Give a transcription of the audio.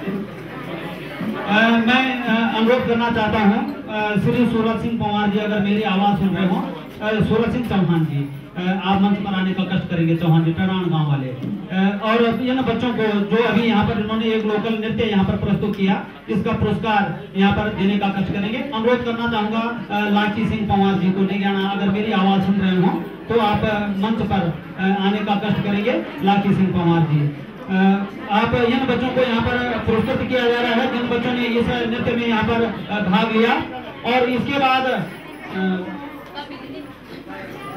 मैं अनुरोध करना चाहता हूँ श्री सूरज सिंह पंवार जी, अगर मेरी आवाज़ सुन रहे हो, सूरज सिंह चौहान जी, आप मंच पर आने का कष्ट करेंगे। चौहान जी टरान गांव वाले, और इन बच्चों को जो अभी यहाँ पर इन्होंने एक लोकल नृत्य यहाँ पर प्रस्तुत किया, इसका पुरस्कार यहाँ पर देने का कष्ट करेंगे। अनुरोध करना चाहूँगा लाठी सिंह पंवार जी को नहीं आना, अगर मेरी आवाज़ सुन रहे हो तो आप मंच पर आने का कष्ट करेंगे। लाठी सिंह पंवार जी, आप इन बच्चों को यहाँ पर पुरस्कृत किया जा रहा है जिन बच्चों ने इस नृत्य में यहाँ पर भाग लिया। और इसके बाद